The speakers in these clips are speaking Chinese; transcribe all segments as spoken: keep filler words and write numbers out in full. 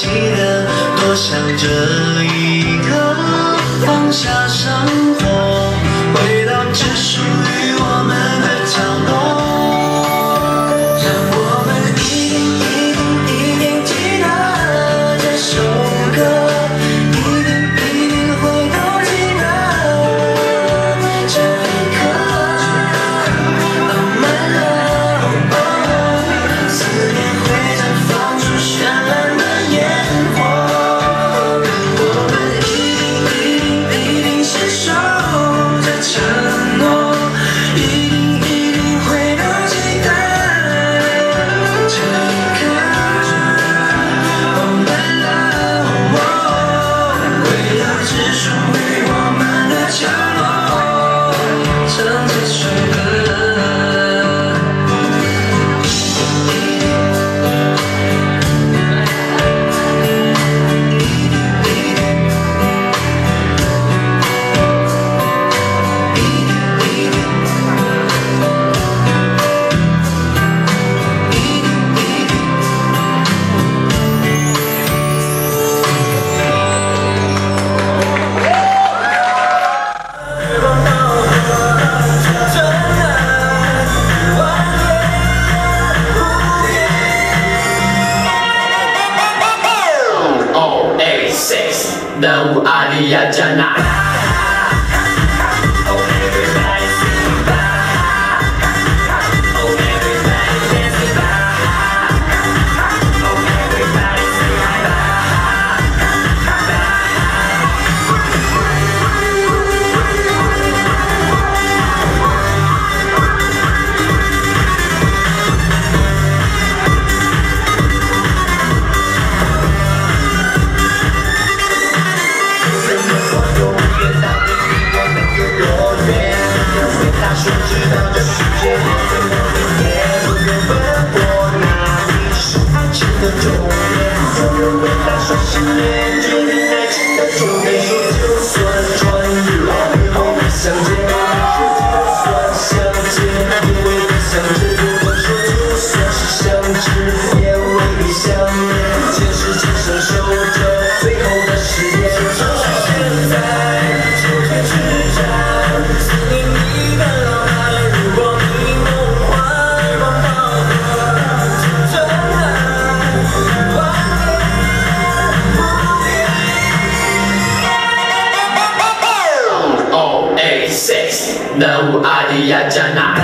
记得，多想这一刻放下生活，回到只属于我们的角落。让我们一定一定一定记得这首歌，一定一定会都记得这一刻。Oh my love， 思念会绽放出绚烂的烟火。我们一定一定一定携手着承诺，一定一定会都记得这一刻。Oh my love， 回到只属于我们的角落，唱这首歌。 Oasis 的乌阿里亚加纳。说知道这世界有这么多年，不用问我哪里是爱情的终点，有人为他说信念，决定爱情的终点。说就算穿越以后不相见，说就算相见，也未必相知。如果说就算是相知，也未必相恋。前世今生守着最后的誓言，就是现在，就在之战，思念你的。Oasis 的乌阿里亚加纳。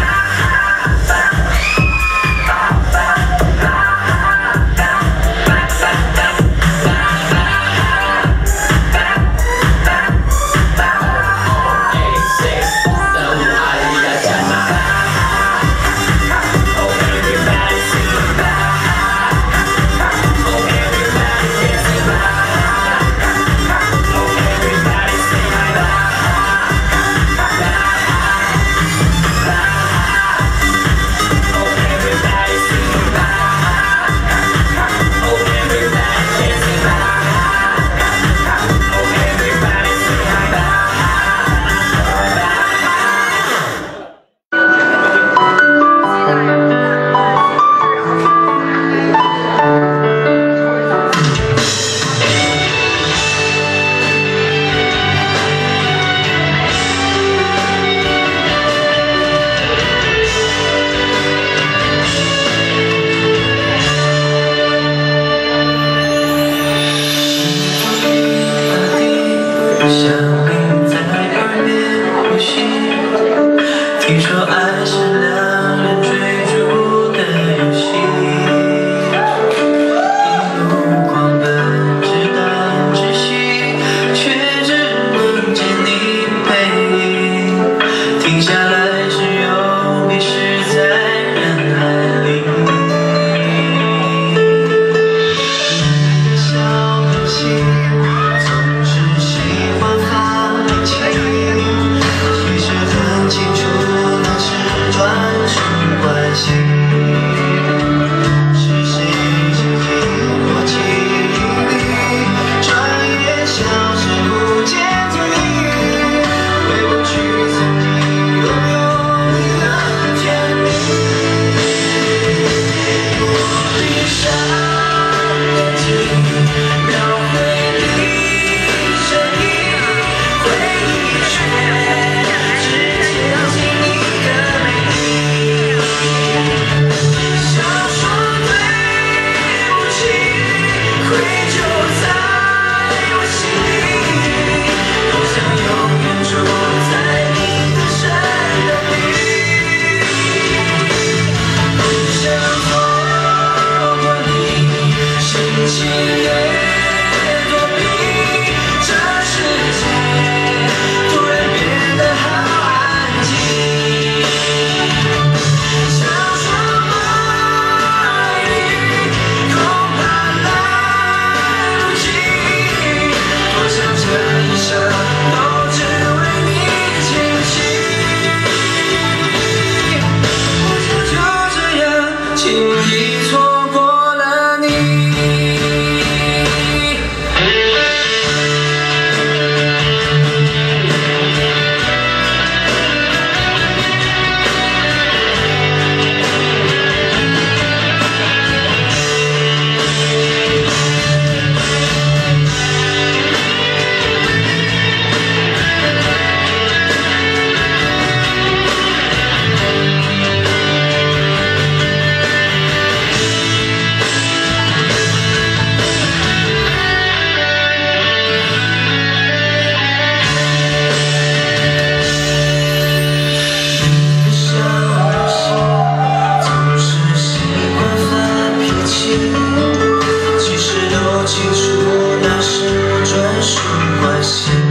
关心。